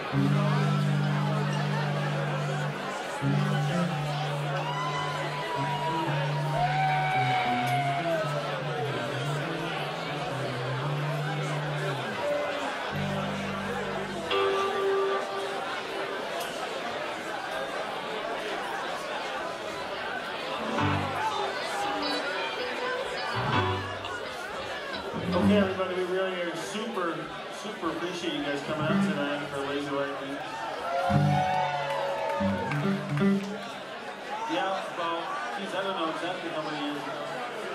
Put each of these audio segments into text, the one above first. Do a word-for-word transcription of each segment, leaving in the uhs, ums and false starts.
Okay, everybody, we really are super, super appreciate you guys coming out tonight for Lazy White Week. Yeah, about, geez, I don't know exactly how many years ago.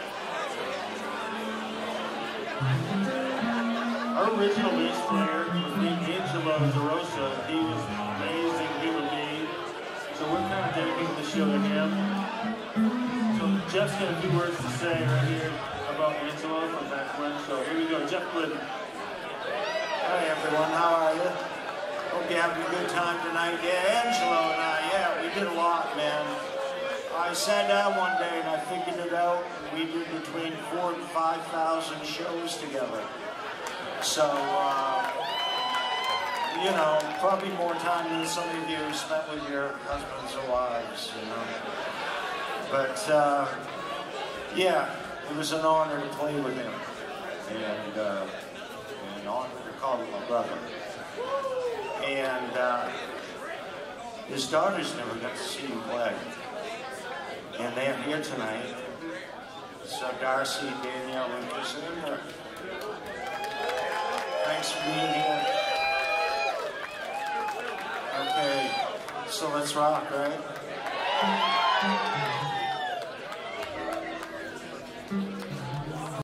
Our original bass player was named Angelo DeRosa. He was an amazing human being. So we're kind of dedicating the show to him. So Jeff's got a few words to say right here about Angelo from back when. So here we go, Jeff Glidden. Hi everyone, how are you? Hope you're having a good time tonight. Yeah, Angelo and I, yeah, we did a lot, man. I sat down one day and I figured it out. We did between four and five thousand shows together. So, uh, you know, probably more time than some of you spent with your husbands or wives, you know. But, uh, yeah, it was an honor to play with him. And, uh, an honor to call him my brother. And, uh, his daughters never got to see him play. And they're here tonight. So Darcy, Danielle, and Christina. Thanks for being here. Okay, so let's rock, right?